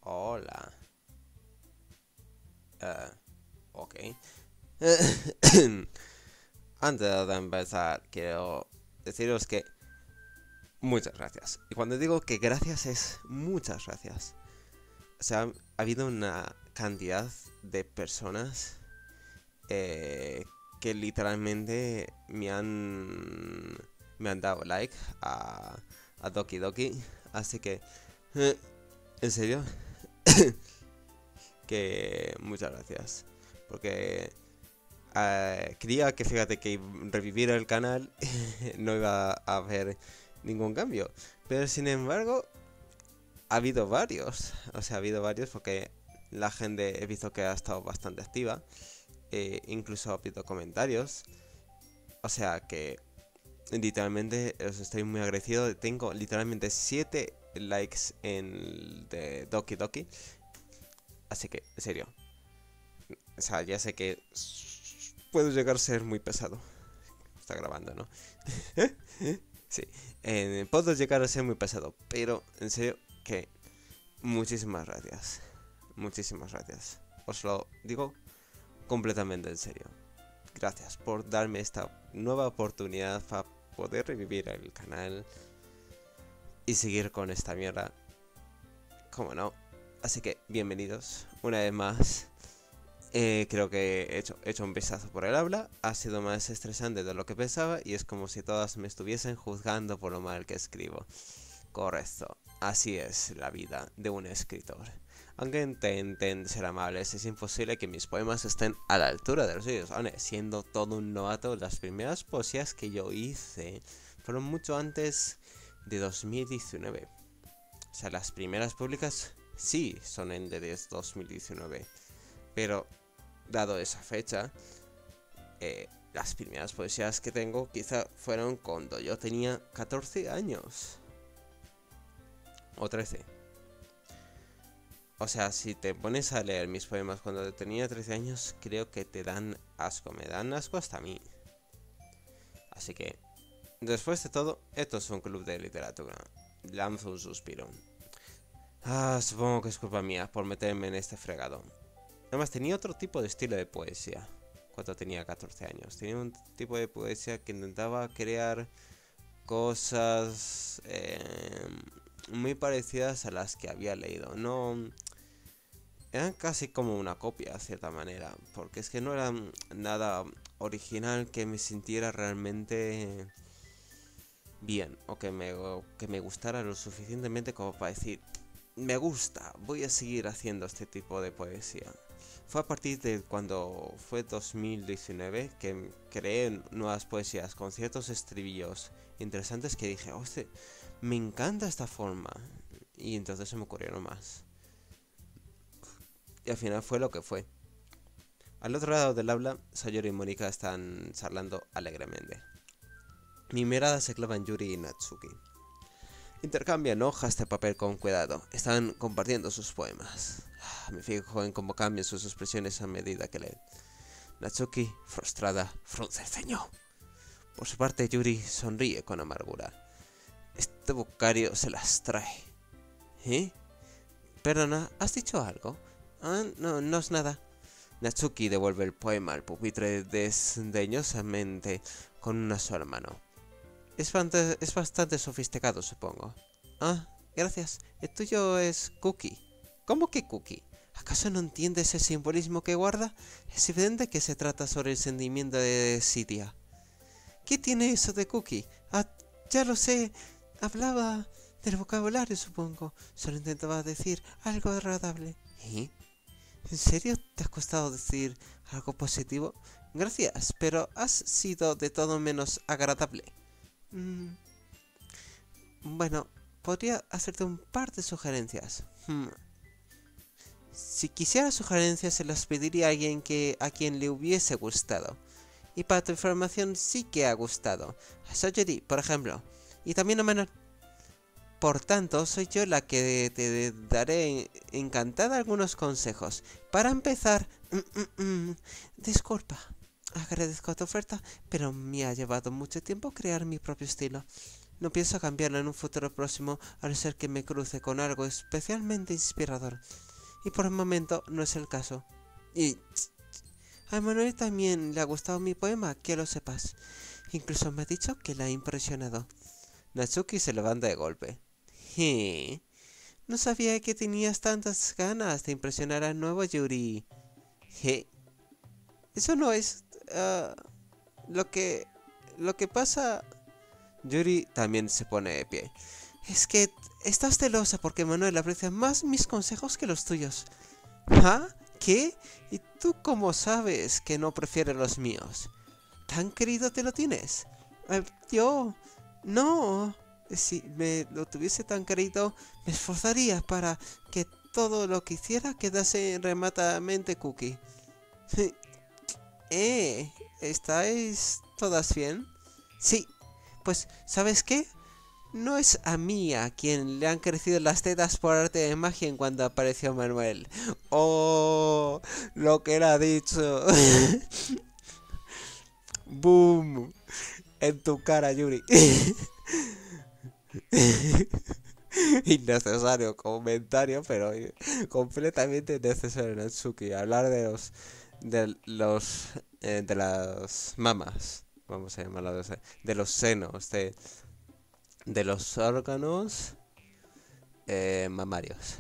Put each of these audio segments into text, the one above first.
Hola. Ok. Antes de empezar, quiero deciros que muchas gracias. Y cuando digo que gracias es muchas gracias. O sea, ha habido una cantidad de personas eh, que literalmente me han dado like a Doki Doki. Así que, eh, en serio, que muchas gracias. Porque creía que, fíjate, que revivir el canal no iba a haber ningún cambio. Pero sin embargo, ha habido varios. O sea, ha habido varios porque la gente he visto que ha estado bastante activa. Incluso ha habido comentarios. O sea que literalmente os estoy muy agradecido. Tengo literalmente 7 likes en el de Doki Doki. Así que, en serio. O sea, ya sé que puedo llegar a ser muy pesado. Está grabando, ¿no? Sí. Puedo llegar a ser muy pesado. Pero, en serio, que muchísimas gracias. Muchísimas gracias. Os lo digo completamente en serio. Gracias por darme esta nueva oportunidad para poder revivir el canal y seguir con esta mierda. Como no. Así que, bienvenidos una vez más. Creo que he hecho un vistazo por el habla. Ha sido más estresante de lo que pensaba. Y es como si todas me estuviesen juzgando por lo mal que escribo. Correcto. Así es la vida de un escritor. Aunque intenten ser amables, es imposible que mis poemas estén a la altura de los suyos. Siendo todo un novato, las primeras poesías que yo hice fueron mucho antes de 2019. O sea, las primeras públicas sí son de 2019. Pero, dado esa fecha, las primeras poesías que tengo quizá fueron cuando yo tenía 14 años. O 13. O sea, si te pones a leer mis poemas cuando tenía 13 años, creo que te dan asco. Me dan asco hasta a mí. Así que, después de todo, esto es un club de literatura. Lanzo un suspiro. Supongo que es culpa mía por meterme en este fregado. Además, tenía otro tipo de estilo de poesía cuando tenía 14 años. Tenía un tipo de poesía que intentaba crear cosas muy parecidas a las que había leído. No, eran casi como una copia, de cierta manera. Porque es que no era nada original que me sintiera realmente bien. O que me gustara lo suficientemente como para decir, me gusta, voy a seguir haciendo este tipo de poesía. Fue a partir de cuando fue 2019 que creé nuevas poesías con ciertos estribillos interesantes que dije, hostia, me encanta esta forma. Y entonces se me ocurrieron más. Y al final fue lo que fue. Al otro lado del aula, Sayori y Mónica están charlando alegremente. Mi mirada se clava en Yuri y Natsuki. Intercambian hojas de papel con cuidado. Están compartiendo sus poemas. Me fijo en cómo cambian sus expresiones a medida que leen. Natsuki, frustrada, frunce el ceño. Por su parte, Yuri sonríe con amargura. Este bocario se las trae. ¿Eh? Perdona, ¿has dicho algo? No, no es nada. Natsuki devuelve el poema al pupitre desdeñosamente con una sola mano. Es bastante sofisticado, supongo. Gracias. El tuyo es Cookie. ¿Cómo que Cookie? ¿Acaso no entiendes el simbolismo que guarda? Es evidente que se trata sobre el sentimiento de desidia. ¿Qué tiene eso de Cookie? Ya lo sé. Hablaba del vocabulario, supongo. Solo intentaba decir algo agradable. ¿Eh? ¿En serio te ha costado decir algo positivo? Gracias, pero has sido de todo menos agradable. Bueno, podría hacerte un par de sugerencias. Si quisiera sugerencias, se las pediría a alguien a quien le hubiese gustado. Y para tu información, sí que ha gustado. A Sayori, por ejemplo. Y también a Manuel. Por tanto, soy yo la que te daré encantada algunos consejos. Para empezar, disculpa. Agradezco tu oferta, pero me ha llevado mucho tiempo crear mi propio estilo. No pienso cambiarlo en un futuro próximo, a no ser que me cruce con algo especialmente inspirador. Y por el momento no es el caso. Y a Manuel también le ha gustado mi poema, que lo sepas. Incluso me ha dicho que le ha impresionado. Natsuki se levanta de golpe. No sabía que tenías tantas ganas de impresionar al nuevo Yuri. Eso no es lo que pasa. Yuri también se pone de pie. Es que estás celosa porque Manuel aprecia más mis consejos que los tuyos. ¿Ah? ¿Qué? ¿Y tú cómo sabes que no prefiere los míos? ¿Tan querido te lo tienes? Yo... No. Si me lo tuviese tan querido, me esforzaría para que todo lo que hiciera quedase rematadamente cookie. ¿Estáis todas bien? Sí. Pues, ¿sabes qué? No es a mí a quien le han crecido las tetas por arte de magia en cuanto apareció Manuel. ¡Oh! Lo que él ha dicho. ¡Boom! En tu cara, Yuri. Innecesario comentario, pero completamente necesario, Natsuki. Hablar de las mamas. Vamos a llamarlo de los senos, de los órganos mamarios.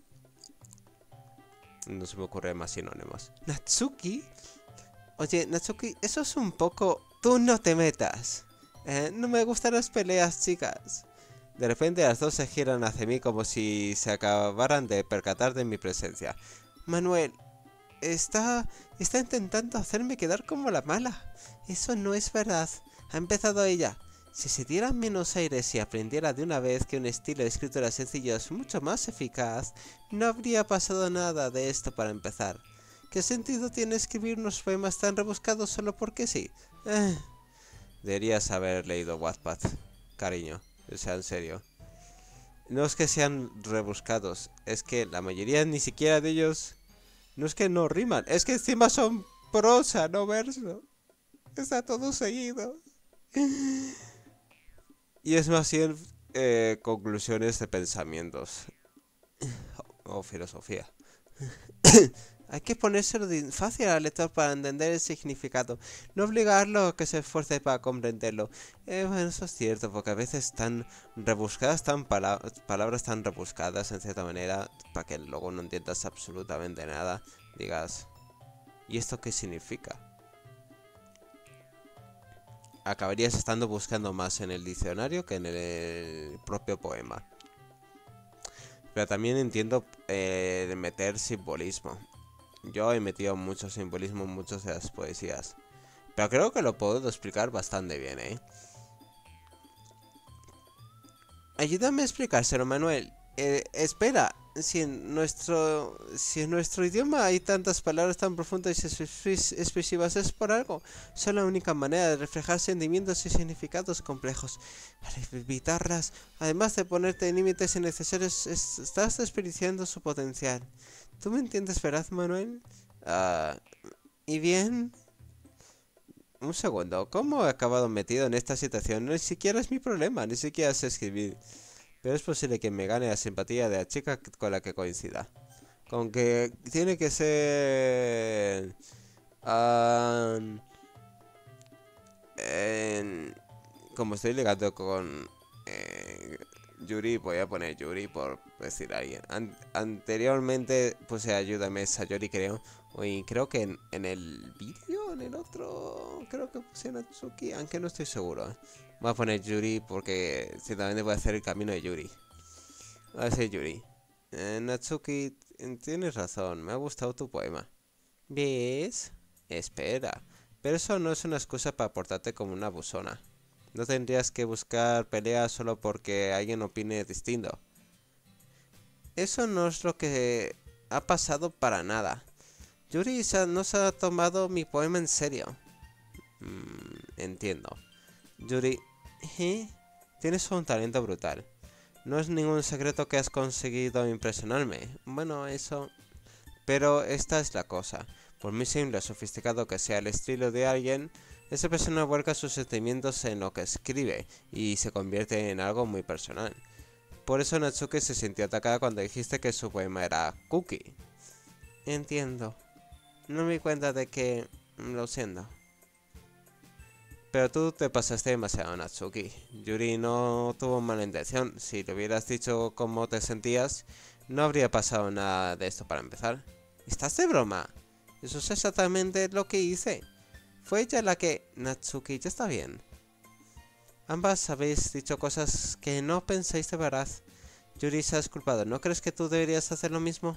No se me ocurren más sinónimos. Natsuki. Oye, Natsuki, eso es un poco... Tú no te metas. No me gustan las peleas, chicas. De repente las dos se giran hacia mí como si se acabaran de percatar de mi presencia. Manuel, está intentando hacerme quedar como la mala. Eso no es verdad. Ha empezado ella. Si se diera menos aires y aprendiera de una vez que un estilo de escritura sencillo es mucho más eficaz, no habría pasado nada de esto para empezar. ¿Qué sentido tiene escribir unos poemas tan rebuscados solo porque sí? Deberías haber leído Wattpad, cariño. O sea, en serio. No es que sean rebuscados, es que la mayoría ni siquiera de ellos... No es que no riman, es que encima son prosa, no verso. Está todo seguido. Y es más bien conclusiones de pensamientos. O filosofía. Hay que ponérselo fácil al lector para entender el significado. No obligarlo a que se esfuerce para comprenderlo. Bueno, eso es cierto, porque a veces están rebuscadas, palabras tan rebuscadas en cierta manera, para que luego no entiendas absolutamente nada. Digas, ¿y esto qué significa? Acabarías estando buscando más en el diccionario que en el propio poema. Pero también entiendo meter simbolismo. Yo he metido mucho simbolismo en muchas de las poesías. Pero creo que lo puedo explicar bastante bien, ¿eh? Ayúdame a explicárselo, Manuel. Espera, si en nuestro idioma hay tantas palabras tan profundas y expresivas, es por algo. Son la única manera de reflejar sentimientos y significados complejos. Para evitarlas, además de ponerte límites innecesarios, estás desperdiciando su potencial. ¿Tú me entiendes, verdad, Manuel? ¿Y bien? Un segundo, ¿cómo he acabado metido en esta situación? Ni siquiera es mi problema, ni siquiera sé escribir. Pero es posible que me gane la simpatía de la chica con la que coincida. Con que tiene que ser... como estoy ligando con Yuri, voy a poner Yuri por decir a alguien. Anteriormente puse Ayúdame Sayori, creo. Y creo que en el vídeo, en el otro, creo que puse Natsuki, aunque no estoy seguro. Voy a poner Yuri porque ciertamente voy a hacer el camino de Yuri. Voy a hacer Yuri. Natsuki, tienes razón, me ha gustado tu poema. ¿Ves? Espera, pero eso no es una excusa para portarte como una abusona. No tendrías que buscar peleas solo porque alguien opine distinto. Eso no es lo que ha pasado para nada. Yuri no se ha tomado mi poema en serio. Entiendo. Yuri, tienes un talento brutal. No es ningún secreto que has conseguido impresionarme. Bueno, eso... Pero esta es la cosa. Por muy simple o sofisticado que sea el estilo de alguien, Esa persona vuelca sus sentimientos en lo que escribe y se convierte en algo muy personal. Por eso Natsuki se sintió atacada cuando dijiste que su poema era Cookie. Entiendo. No me di cuenta de que... Lo siento. Pero tú te pasaste demasiado, Natsuki. Yuri no tuvo mala intención. Si le hubieras dicho cómo te sentías, no habría pasado nada de esto para empezar. ¿Estás de broma? Eso es exactamente lo que hice. Fue ella la que... Natsuki, ya está bien. Ambas habéis dicho cosas que no pensáis de verdad. Yuri se ha disculpado. ¿No crees que tú deberías hacer lo mismo?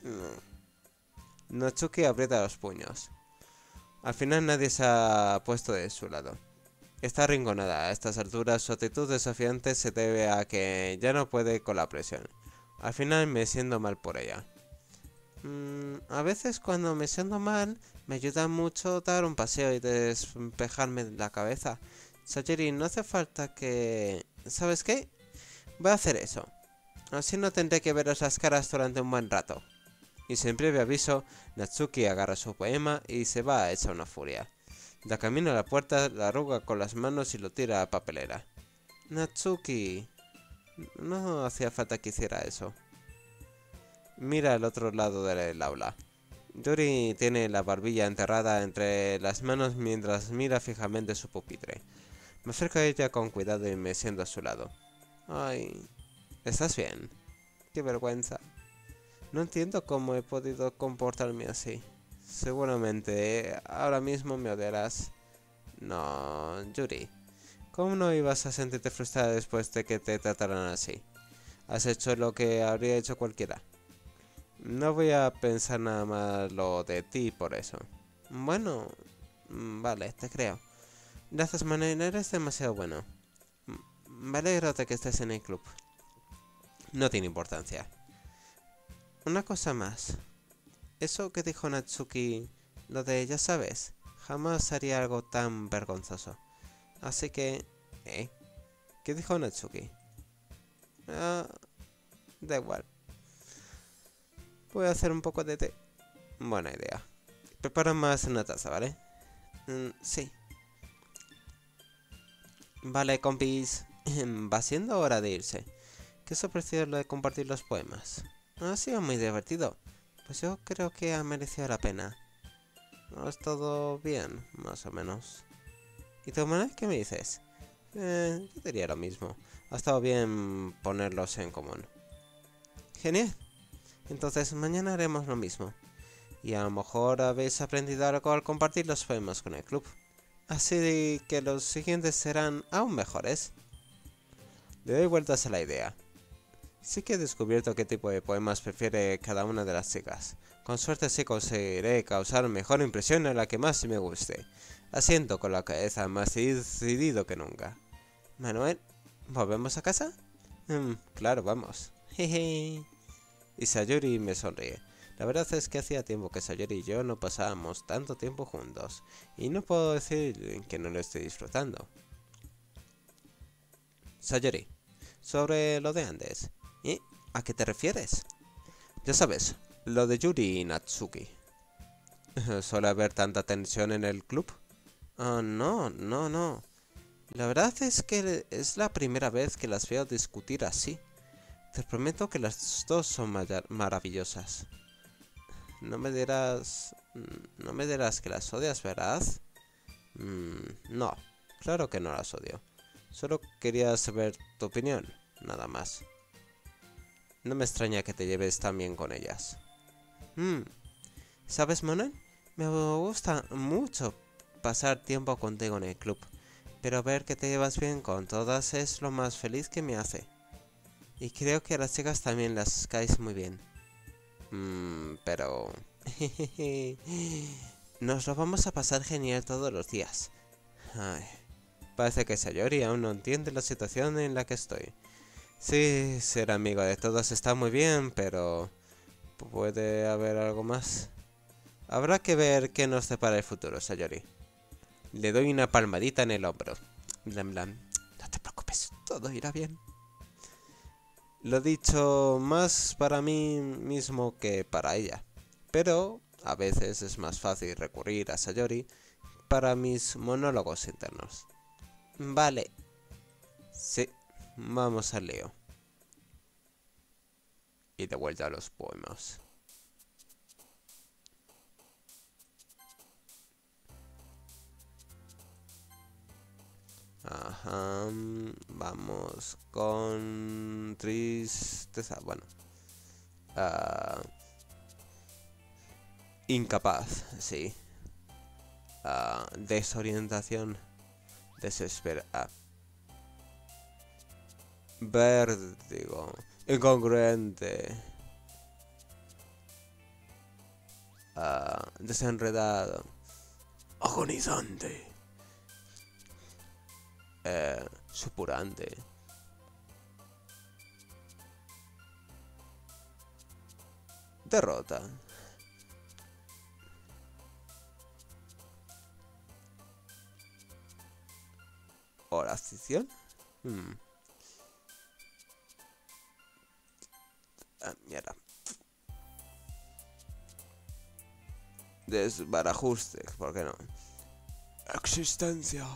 Natsuki aprieta los puños. Al final nadie se ha puesto de su lado. Está arrinconada. A estas alturas su actitud desafiante se debe a que ya no puede con la presión. Al final me siento mal por ella. A veces cuando me siento mal me ayuda mucho dar un paseo y despejarme la cabeza. Sayori, no hace falta que... ¿Sabes qué? Voy a hacer eso. Así no tendré que veros las caras durante un buen rato. Y sin previo aviso, Natsuki agarra su poema y se va hecha una furia. Da camino a la puerta, la arruga con las manos y lo tira a la papelera. Natsuki... No hacía falta que hiciera eso. Mira al otro lado del aula. Yuri tiene la barbilla enterrada entre las manos mientras mira fijamente su pupitre. Me acerco a ella con cuidado y me siento a su lado. Ay, ¿estás bien? Qué vergüenza. No entiendo cómo he podido comportarme así. Seguramente ahora mismo me odiarás. No, Yuri. ¿Cómo no ibas a sentirte frustrada después de que te trataran así? Has hecho lo que habría hecho cualquiera. No voy a pensar nada más lo de ti por eso. Bueno, vale, te creo. Gracias, Manuel, eres demasiado bueno. Me alegro de que estés en el club. No tiene importancia. Una cosa más. Eso que dijo Natsuki, lo de ya sabes, jamás haría algo tan vergonzoso. Así que... ¿Qué dijo Natsuki? Da igual. Voy a hacer un poco de té. Buena idea. Prepara más una taza, ¿vale? Sí. Vale, compis. Va siendo hora de irse. ¿Qué os ha parecido lo de compartir los poemas? Ha sido muy divertido. Pues yo creo que ha merecido la pena. ¿No es todo bien? Más o menos. ¿Y tu hermana qué me dices? Yo diría lo mismo. Ha estado bien ponerlos en común. Genial. Entonces mañana haremos lo mismo. Y a lo mejor habéis aprendido algo al compartir los poemas con el club. Así que los siguientes serán aún mejores. Le doy vueltas a la idea. Sí que he descubierto qué tipo de poemas prefiere cada una de las chicas. Con suerte sí conseguiré causar mejor impresión a la que más me guste. Asiento con la cabeza más decidido que nunca. Manuel, ¿volvemos a casa? Claro, vamos. Jeje. Y Sayori me sonríe. La verdad es que hacía tiempo que Sayori y yo no pasábamos tanto tiempo juntos. Y no puedo decir que no lo estoy disfrutando. Sayori, sobre lo de antes. ¿A qué te refieres? Ya sabes, lo de Yuri y Natsuki. ¿Suele haber tanta tensión en el club? No. La verdad es que es la primera vez que las veo discutir así. Te prometo que las dos son maravillosas. No me dirás que las odias, ¿verdad? No, claro que no las odio. Solo quería saber tu opinión, nada más. No me extraña que te lleves tan bien con ellas. ¿Sabes, Manuel? Me gusta mucho pasar tiempo contigo en el club, pero ver que te llevas bien con todas es lo más feliz que me hace. Y creo que a las chicas también las caes muy bien. Pero... Nos lo vamos a pasar genial todos los días. Ay, parece que Sayori aún no entiende la situación en la que estoy. Sí, ser amigo de todos está muy bien, pero... ¿puede haber algo más? Habrá que ver qué nos depara el futuro, Sayori. Le doy una palmadita en el hombro. Blam, blam. No te preocupes, todo irá bien. Lo dicho más para mí mismo que para ella. Pero a veces es más fácil recurrir a Sayori para mis monólogos internos. Vale. Sí, vamos al lío. Y de vuelta a los poemas. Ajá, vamos con tristeza. Bueno, incapaz, sí. Desorientación, desespera. Vértigo, incongruente. Desenredado, agonizante. Supurante. Derrota. Oración. Mierda. Desbarajuste, ¿por qué no? Existencia.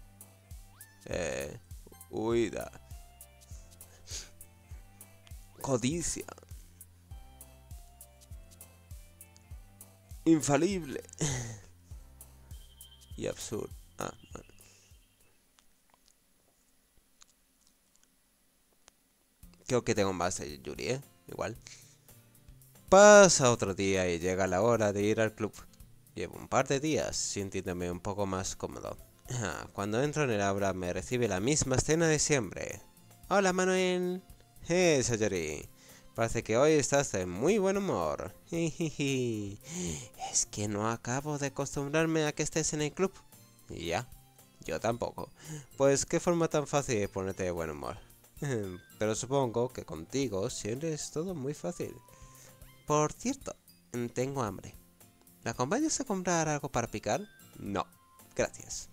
Huida. Codicia. Infalible. Y absurdo. Bueno. Creo que tengo más de Yuri, igual. Pasa otro día y llega la hora de ir al club. Llevo un par de días sintiéndome un poco más cómodo. Cuando entro en el aula me recibe la misma escena de siempre. Hola Manuel. Sayori. Parece que hoy estás de muy buen humor. Es que no acabo de acostumbrarme a que estés en el club. Y ya, yo tampoco. Pues qué forma tan fácil de ponerte de buen humor. Pero supongo que contigo siempre es todo muy fácil. Por cierto, tengo hambre. ¿Me acompañas a comprar algo para picar? No, gracias.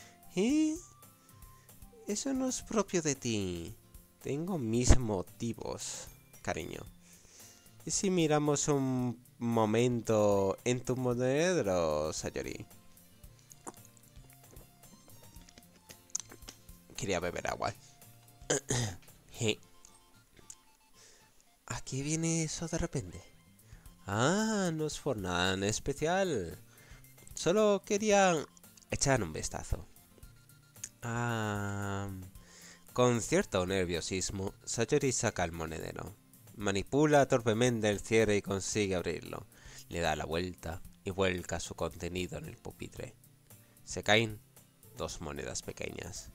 Eso no es propio de ti. Tengo mis motivos, cariño. ¿Y si miramos un momento en tu monedero, Sayori? Quería beber agua. ¿A qué viene eso de repente? No es por nada en especial. Solo quería echar un vistazo. Con cierto nerviosismo, Sayori saca el monedero. Manipula torpemente el cierre y consigue abrirlo. Le da la vuelta y vuelca su contenido en el pupitre. Se caen 2 monedas pequeñas.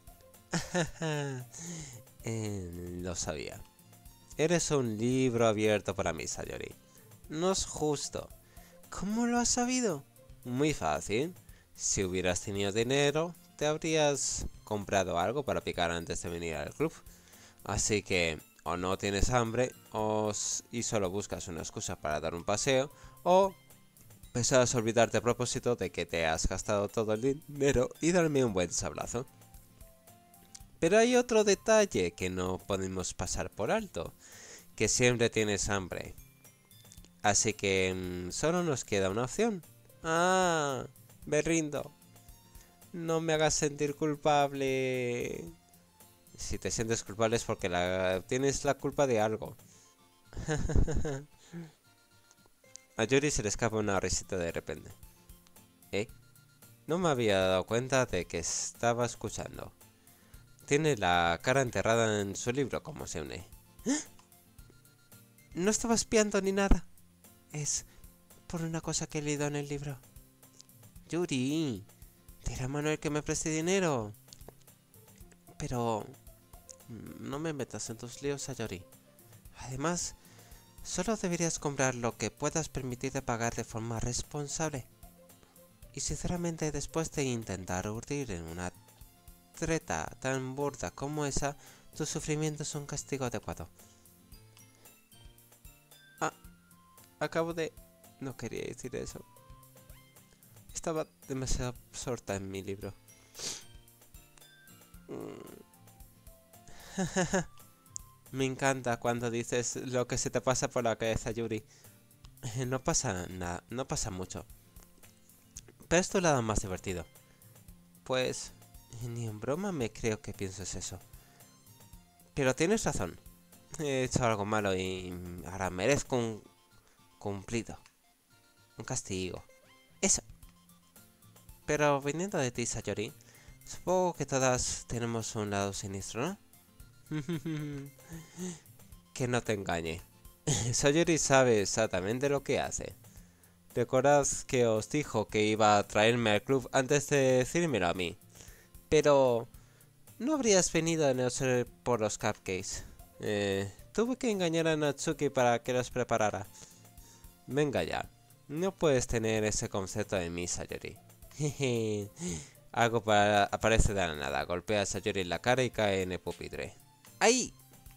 Lo sabía. Eres un libro abierto para mí, Sayori. No es justo. ¿Cómo lo has sabido? Muy fácil. Si hubieras tenido dinero, te habrías comprado algo para picar antes de venir al club. Así que o no tienes hambre y solo buscas una excusa para dar un paseo, o pensabas olvidarte a propósito de que te has gastado todo el dinero y darme un buen sablazo. Pero hay otro detalle que no podemos pasar por alto, que siempre tienes hambre. Así que solo nos queda una opción. Me rindo. No me hagas sentir culpable. Si te sientes culpable es porque tienes la culpa de algo. A Yuri se le escapa una risita de repente. No me había dado cuenta de que estaba escuchando. Tiene la cara enterrada en su libro como se une. No estaba espiando ni nada. Es por una cosa que he leído en el libro. Yuri, dile a Manuel que me preste dinero. Pero no me metas en tus líos, Sayori. Además, solo deberías comprar lo que puedas permitirte pagar de forma responsable. Y sinceramente, después de intentar urdir en una treta tan burda como esa, tu sufrimiento es un castigo adecuado. Acabo de... No quería decir eso. Estaba demasiado absorta en mi libro. Me encanta cuando dices lo que se te pasa por la cabeza, Yuri. No pasa nada, no pasa mucho. Pero es tu lado más divertido. pues ni en broma me creo que pienses eso. Pero tienes razón. He hecho algo malo y ahora merezco un cumplido. Un castigo. Eso. Pero viniendo de ti, Sayori, supongo que todas tenemos un lado siniestro, ¿no? Que no te engañe. Sayori sabe exactamente lo que hace. Recordad que os dijo que iba a traerme al club antes de decírmelo a mí. Pero no habrías venido a no ser por los cupcakes. Tuve que engañar a Natsuki para que los preparara. Venga ya. No puedes tener ese concepto de mí, Sayori. Algo aparece de la nada. Golpea a Sayori en la cara y cae en el pupitre. ¡Ay!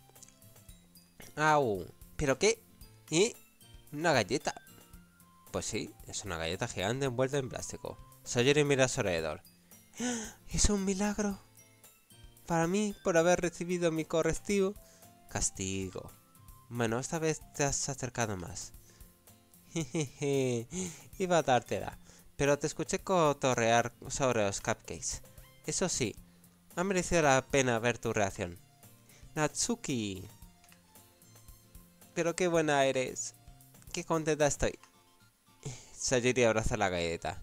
¡Au! ¿Pero qué? ¿Eh? ¿Una galleta? Pues sí, es una galleta gigante envuelta en plástico. Sayori mira a su alrededor. ¿Es un milagro? Para mí, por haber recibido mi correctivo. Castigo. Bueno, esta vez te has acercado más. Jejeje, iba a dártela, pero te escuché cotorrear sobre los cupcakes. Eso sí, ha merecido la pena ver tu reacción. Natsuki. Pero qué buena eres. Qué contenta estoy. Sayori abraza la galleta.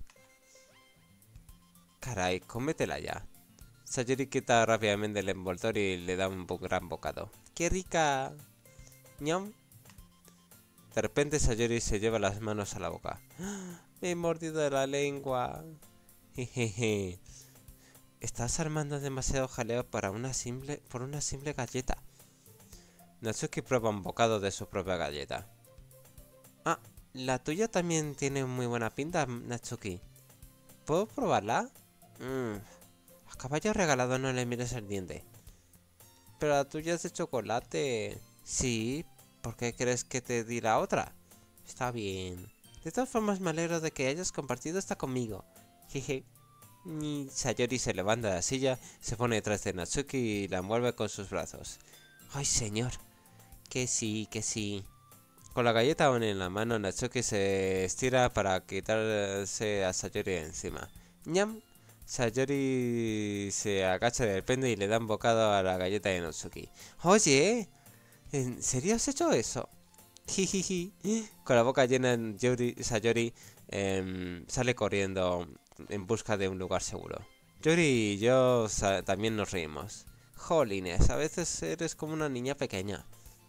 Caray, cómetela ya. Sayori quita rápidamente el envoltorio y le da un gran bocado. ¡Qué rica! ¡Ñam! De repente Sayori se lleva las manos a la boca. Me he mordido la lengua. Jejeje. Estás armando demasiado jaleo por una simple galleta. Natsuki prueba un bocado de su propia galleta. Ah, la tuya también tiene muy buena pinta, Natsuki. ¿Puedo probarla? A caballo regalado no le mires el diente. Pero la tuya es de chocolate. Sí, ¿por qué crees que te di la otra? Está bien. De todas formas me alegro de que hayas compartido esta conmigo. Jeje. Y Sayori se levanta de la silla, se pone detrás de Natsuki y la envuelve con sus brazos. ¡Ay, señor! Que sí, que sí. Con la galleta aún en la mano, Natsuki se estira para quitarse a Sayori de encima. ¡Ñam! Sayori se agacha de repente y le da un bocado a la galleta de Natsuki. ¡Oye! ¿En serio has hecho eso? Jijiji. Con la boca llena, Sayori sale corriendo en busca de un lugar seguro. Yuri y yo también nos reímos. Jolines, a veces eres como una niña pequeña.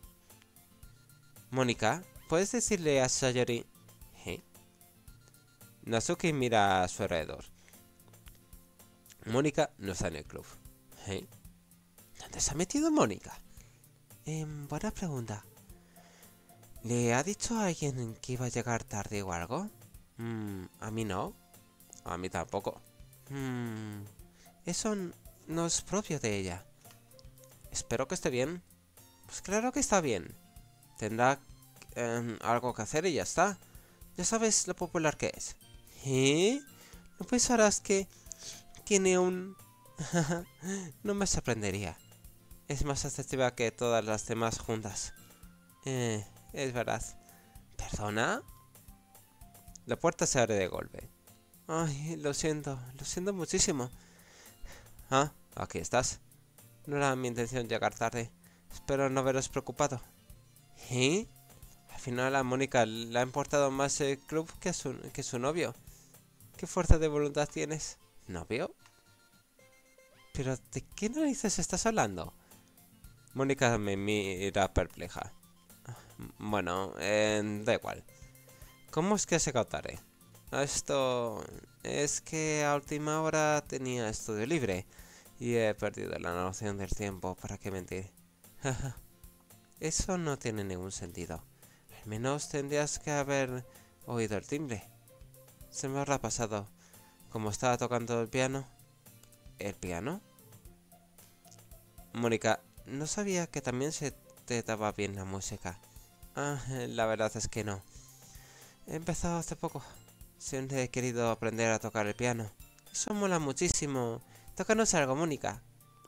Mónica, ¿puedes decirle a Sayori? ¿Eh? Natsuki mira a su alrededor. Mónica no está en el club. ¿Eh? ¿Dónde se ha metido Mónica? Buena pregunta. ¿Le ha dicho a alguien que iba a llegar tarde o algo? A mí no. A mí tampoco. Eso no es propio de ella. Espero que esté bien. Pues claro que está bien. Tendrá algo que hacer y ya está. Ya sabes lo popular que es. ¿Eh? ¿No pensarás que tiene un...? No me sorprendería. Es más atractiva que todas las demás juntas. Es verdad. ¿Perdona? La puerta se abre de golpe. Ay, lo siento muchísimo. Ah, aquí estás. No era mi intención llegar tarde. Espero no veros preocupado. ¿Eh? Al final a Mónica le ha importado más el club que su novio. ¿Qué fuerza de voluntad tienes? ¿Novio? ¿Pero de qué narices estás hablando? Mónica me mira perpleja. Bueno, da igual. ¿Cómo es que has llegado tarde? Esto es que a última hora tenía estudio libre y he perdido la noción del tiempo, ¿para qué mentir? Eso no tiene ningún sentido. Al menos tendrías que haber oído el timbre. Se me habrá pasado. Como estaba tocando el piano. ¿El piano? Mónica, no sabía que también se te daba bien la música. Ah, la verdad es que no. He empezado hace poco. Siempre he querido aprender a tocar el piano. Eso mola muchísimo. Tócanos algo, Mónica.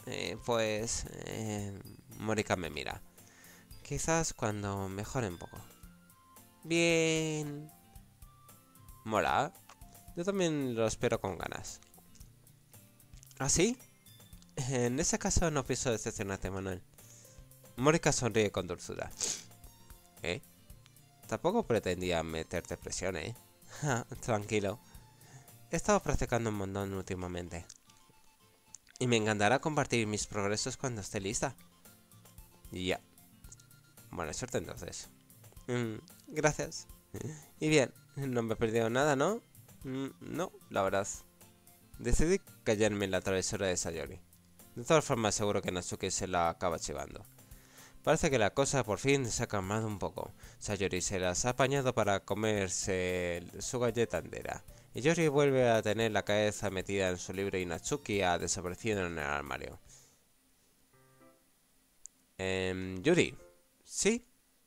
Mónica me mira. Quizás cuando mejore un poco. Bien. Mola. Yo también lo espero con ganas. ¿Ah, sí? En ese caso no pienso decepcionarte, Manuel. Mónica sonríe con dulzura. ¿Eh? Tampoco pretendía meterte presión, ¿eh? Tranquilo. He estado practicando un montón últimamente. Y me encantará compartir mis progresos cuando esté lista. Ya. Buena suerte entonces. Gracias. Y bien, no me he perdido nada, ¿no? No, la verdad. Decidí callarme en la travesura de Sayori. De todas formas, seguro que Natsuki se la acaba chivando. Parece que la cosa por fin se ha calmado un poco. Sayori se las ha apañado para comerse su galleta entera. Y Yori vuelve a tener la cabeza metida en su libro y Natsuki ha desaparecido en el armario. Yuri, ¿sí?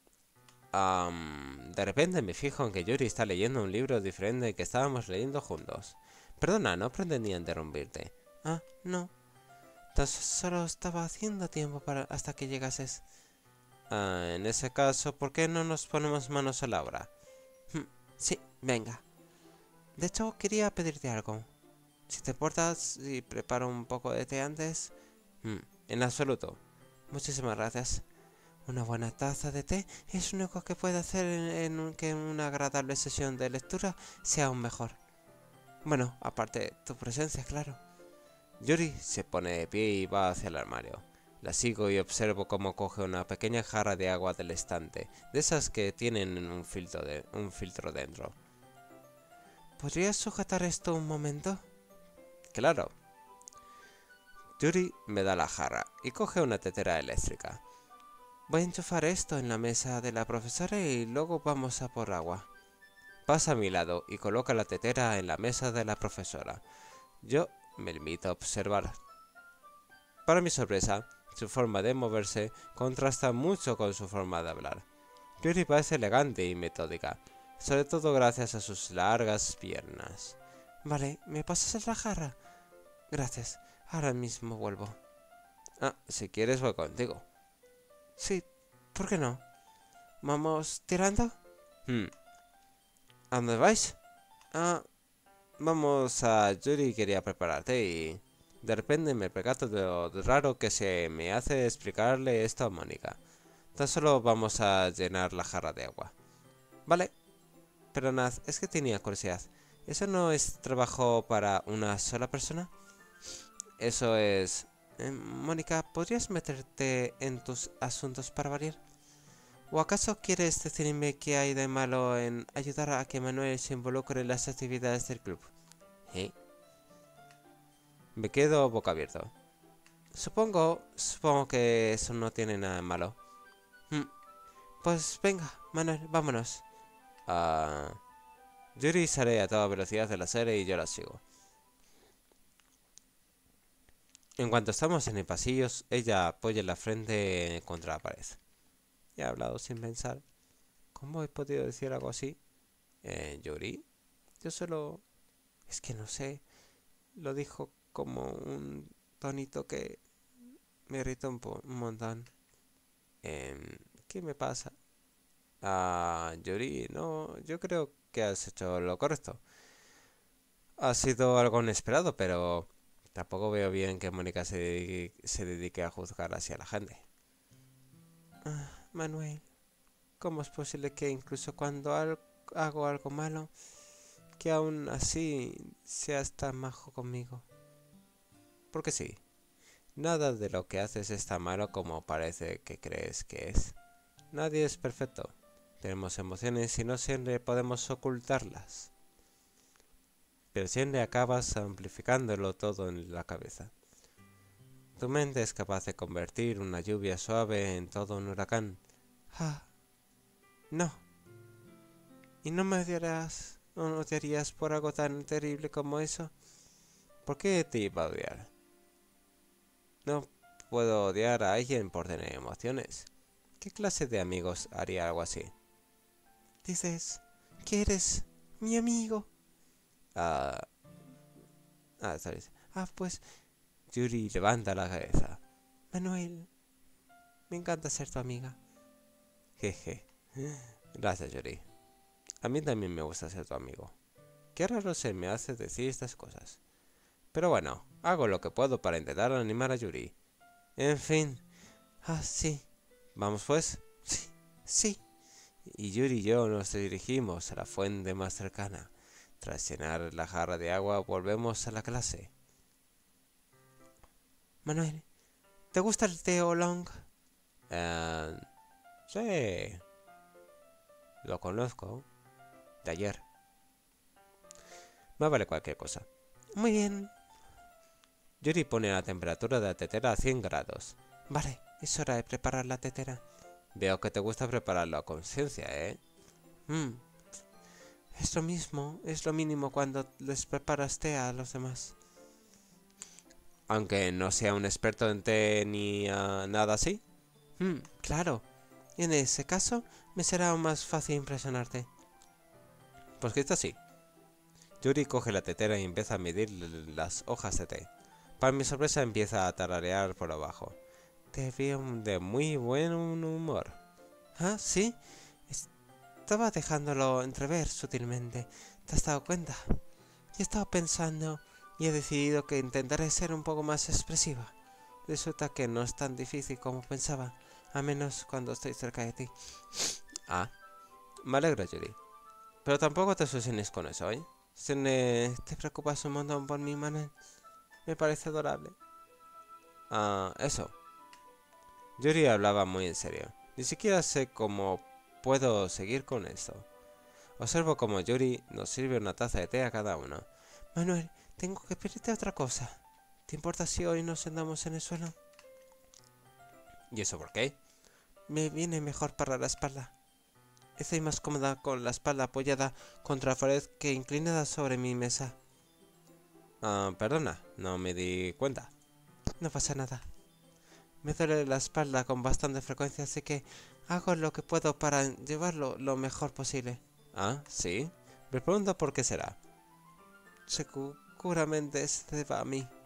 De repente me fijo en que Yuri está leyendo un libro diferente que estábamos leyendo juntos. Perdona, no pretendía interrumpirte. Ah, no. Solo estaba haciendo tiempo hasta que llegases. En ese caso, ¿por qué no nos ponemos manos a la obra? Sí, venga. De hecho, quería pedirte algo. Si te portas y preparo un poco de té antes. En absoluto. Muchísimas gracias. Una buena taza de té es lo único que puede hacer que una agradable sesión de lectura sea aún mejor. Bueno, aparte, tu presencia, claro. Yuri se pone de pie y va hacia el armario. La sigo y observo cómo coge una pequeña jarra de agua del estante, de esas que tienen un filtro dentro. ¿Podrías sujetar esto un momento? Claro. Yuri me da la jarra y coge una tetera eléctrica. Voy a enchufar esto en la mesa de la profesora y luego vamos a por agua. Pasa a mi lado y coloca la tetera en la mesa de la profesora. Yo me limito a observar. Para mi sorpresa, su forma de moverse contrasta mucho con su forma de hablar. Yuri parece elegante y metódica, sobre todo gracias a sus largas piernas. Vale, ¿me pasas la jarra? Gracias, ahora mismo vuelvo. Si quieres voy contigo. Sí, ¿por qué no? ¿Vamos tirando? ¿A dónde vais? Vamos a Yuri quería prepararte y... De repente me percato de lo raro que se me hace explicarle esto a Mónica. Tan solo vamos a llenar la jarra de agua. Vale. Pero Naz, es que tenía curiosidad. ¿Eso no es trabajo para una sola persona? Eso es... Mónica, ¿podrías meterte en tus asuntos para variar? ¿O acaso quieres decirme qué hay de malo en ayudar a que Manuel se involucre en las actividades del club? ¿Eh? Me quedo boca abierto. Supongo que eso no tiene nada de malo. Pues venga, Manuel, vámonos. Yuri sale a toda velocidad de la serie y yo la sigo. En cuanto estamos en el pasillo, ella apoya la frente contra la pared. He hablado sin pensar. ¿Cómo he podido decir algo así? Yuri, yo solo... Es que no sé. Lo dijo como un tonito que me irrita un montón. ¿Qué me pasa? Yuri, no, yo creo que has hecho lo correcto. Ha sido algo inesperado, pero tampoco veo bien que Mónica se dedique a juzgar hacia la gente. Manuel, ¿cómo es posible que incluso cuando hago algo malo, que aún así seas tan majo conmigo? Porque sí, nada de lo que haces es tan malo como parece que crees que es. Nadie es perfecto. Tenemos emociones y no siempre podemos ocultarlas. Pero siempre acabas amplificándolo todo en la cabeza. Tu mente es capaz de convertir una lluvia suave en todo un huracán. No. ¿Y no me odiarás o no odiarías por algo tan terrible como eso? ¿Por qué te iba a odiar? No puedo odiar a alguien por tener emociones. ¿Qué clase de amigos haría algo así? Dices que eres mi amigo. ¿Sabes? Pues Yuri levanta la cabeza. Manuel, me encanta ser tu amiga. Jeje. Gracias, Yuri. A mí también me gusta ser tu amigo. Qué raro se me hace decir estas cosas. Pero bueno, Hago lo que puedo para intentar animar a Yuri. En fin. Ah, sí. ¿Vamos pues? Sí, sí. Y Yuri y yo nos dirigimos a la fuente más cercana. Tras llenar la jarra de agua, volvemos a la clase. Manuel, ¿te gusta el té oolong? Sí. Lo conozco. De ayer. Más vale cualquier cosa. Muy bien. Yuri pone la temperatura de la tetera a 100 grados. Vale, es hora de preparar la tetera. Veo que te gusta prepararlo a conciencia, ¿eh? Es lo mismo, es lo mínimo cuando les preparas té a los demás. Aunque no sea un experto en té ni nada así. Claro. Y en ese caso, me será aún más fácil impresionarte. Pues que está así. Yuri coge la tetera y empieza a medir las hojas de té. Para mi sorpresa empieza a tararear por abajo. Te veo de muy buen humor. ¿Ah, sí? Estaba dejándolo entrever sutilmente. ¿Te has dado cuenta? Y he estado pensando y he decidido que intentaré ser un poco más expresiva. Resulta que no es tan difícil como pensaba, a menos cuando estoy cerca de ti. Ah, me alegro, Yuri. Pero tampoco te obsesiones con eso, ¿eh? ¿Te preocupas un montón por mi Manuel? Me parece adorable. Eso. Yuri hablaba muy en serio. Ni siquiera sé cómo puedo seguir con esto. Observo como Yuri nos sirve una taza de té a cada uno. Manuel, tengo que pedirte otra cosa. ¿Te importa si hoy nos sentamos en el suelo? ¿Y eso por qué? Me viene mejor para la espalda. Estoy más cómoda con la espalda apoyada contra la pared que inclinada sobre mi mesa. Perdona, no me di cuenta. No pasa nada. Me duele la espalda con bastante frecuencia, así que hago lo que puedo para llevarlo lo mejor posible. Ah, ¿sí? Me pregunto por qué será. Seguramente se deba a mí.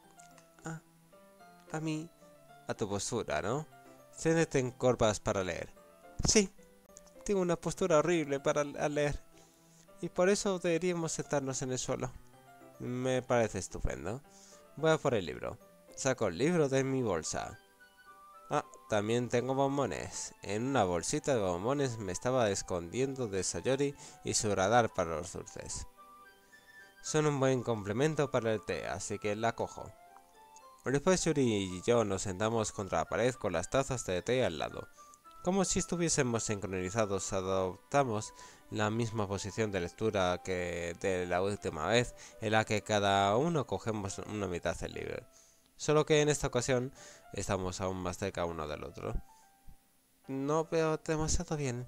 A mí. A tu postura, ¿no? Siempre te encorvas para leer. Sí, tengo una postura horrible para leer. Y por eso deberíamos sentarnos en el suelo. Me parece estupendo. Voy a por el libro. Saco el libro de mi bolsa. También tengo bombones. En una bolsita de bombones me estaba escondiendo de Sayori y su radar para los dulces. Son un buen complemento para el té, así que la cojo. Después Yuri y yo nos sentamos contra la pared con las tazas de té al lado. Como si estuviésemos sincronizados, adoptamos la misma posición de lectura que de la última vez, en la que cada uno cogemos una mitad del libro. Solo que en esta ocasión estamos aún más cerca uno del otro. No veo demasiado bien.